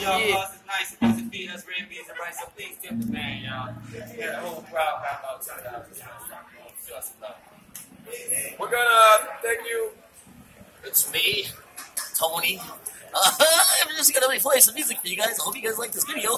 y'all cause it's nice and easy feed us red beans and rice, so please tip the man, y'all. Yeah, the whole crowd got about $10. Show us some love. We're gonna thank you. It's me, Tony. I'm just gonna play some music for you guys. I hope you guys like this video.